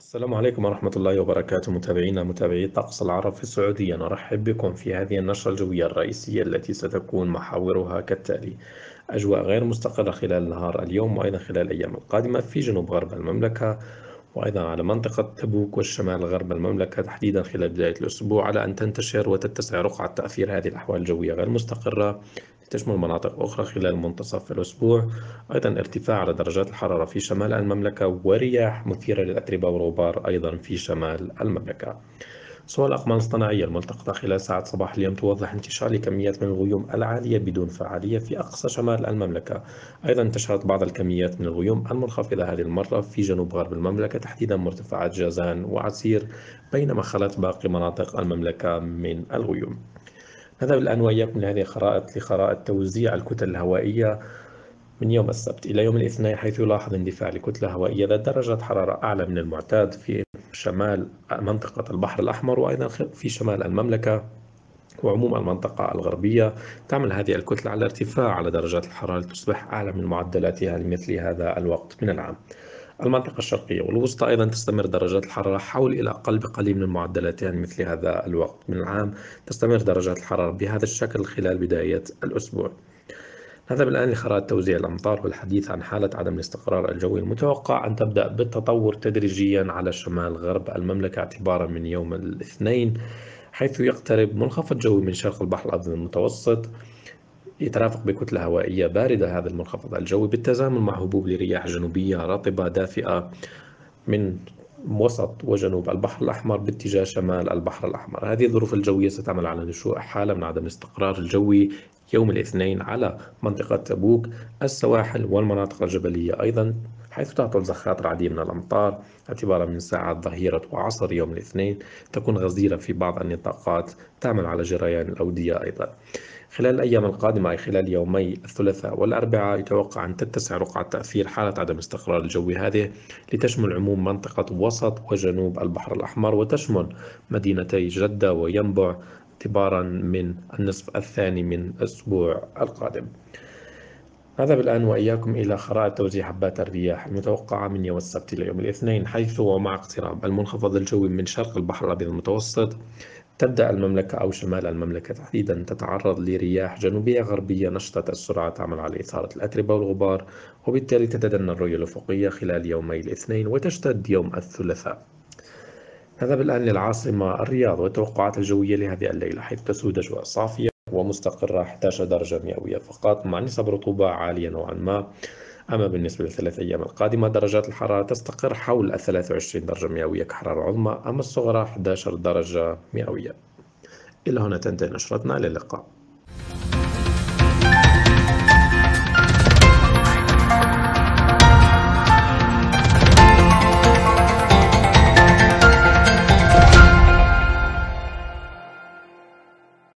السلام عليكم ورحمة الله وبركاته، متابعينا متابعي طقس العرب في السعودية. نرحب بكم في هذه النشرة الجوية الرئيسية التي ستكون محاورها كالتالي: أجواء غير مستقرة خلال نهار اليوم وأيضا خلال الأيام القادمة في جنوب غرب المملكة، وأيضا على منطقة تبوك والشمال غرب المملكة تحديدا خلال بداية الأسبوع، على أن تنتشر وتتسع رقعة تأثير هذه الأحوال الجوية غير مستقرة تشمل مناطق أخرى خلال منتصف الأسبوع. أيضا ارتفاع على درجات الحرارة في شمال المملكة ورياح مثيرة للأتربة والغبار أيضا في شمال المملكة. صور الأقمار الاصطناعية الملتقطة خلال ساعات صباح اليوم توضح انتشار لكميات من الغيوم العالية بدون فعالية في أقصى شمال المملكة. أيضا انتشرت بعض الكميات من الغيوم المنخفضة هذه المرة في جنوب غرب المملكة تحديدا مرتفعات جازان وعسير، بينما خلت باقي مناطق المملكة من الغيوم. نذهب الآن وإياكم لهذه الخرائط لخرائط توزيع الكتل الهوائية من يوم السبت إلى يوم الاثنين، حيث يلاحظ اندفاع لكتلة هوائية ذات درجة حرارة أعلى من المعتاد في شمال منطقة البحر الأحمر وأيضا في شمال المملكة وعموم المنطقة الغربية. تعمل هذه الكتلة على ارتفاع على درجات الحرارة لتصبح أعلى من معدلاتها لمثل هذا الوقت من العام. المنطقة الشرقية والوسطى أيضا تستمر درجات الحرارة حول إلى أقل بقليل من معدلاتها لمثل هذا الوقت من العام. تستمر درجات الحرارة بهذا الشكل خلال بداية الأسبوع. نذهب الآن لخرائط توزيع الأمطار والحديث عن حالة عدم الاستقرار الجوي المتوقع أن تبدأ بالتطور تدريجيا على شمال غرب المملكة اعتبارا من يوم الاثنين، حيث يقترب منخفض جوي من شرق البحر الأبيض المتوسط يترافق بكتلة هوائية باردة. هذا المنخفض الجوي بالتزامن مع هبوب لرياح جنوبية رطبة دافئة من وسط وجنوب البحر الأحمر باتجاه شمال البحر الأحمر. هذه الظروف الجوية ستعمل على نشوء حالة من عدم الاستقرار الجوي يوم الاثنين على منطقة تبوك، السواحل والمناطق الجبلية أيضا، حيث تعطل زخات رعدية من الأمطار اعتبارا من ساعات ظهيرة وعصر يوم الاثنين. تكون غزيرة في بعض النطاقات، تعمل على جريان الأودية أيضا. خلال الأيام القادمة أي خلال يومي الثلاثاء والأربعاء يتوقع أن تتسع رقعة تأثير حالة عدم الاستقرار الجوي هذه لتشمل عموم منطقة وسط وجنوب البحر الأحمر، وتشمل مدينتي جدة وينبع اعتبارا من النصف الثاني من الأسبوع القادم. نذهب الآن وإياكم إلى خرائط توزيع حبات الرياح المتوقعة من يوم السبت إلى يوم الاثنين، حيث ومع اقتراب المنخفض الجوي من شرق البحر الأبيض المتوسط تبدأ المملكة أو شمال المملكة تحديدا تتعرض لرياح جنوبية غربية نشطة السرعة تعمل على إثارة الأتربة والغبار، وبالتالي تتدنى الرؤية الأفقية خلال يومي الاثنين وتشتد يوم الثلاثاء. نذهب الآن للعاصمة الرياض والتوقعات الجوية لهذه الليلة، حيث تسود أجواء صافية ومستقرة 11 درجة مئوية فقط مع نسب رطوبة عالية نوعا ما. أما بالنسبة للثلاث أيام القادمة درجات الحرارة تستقر حول 23 درجة مئوية كحرارة عظمى، أما الصغرى 11 درجة مئوية. إلى هنا تنتهي نشرتنا، إلى اللقاء.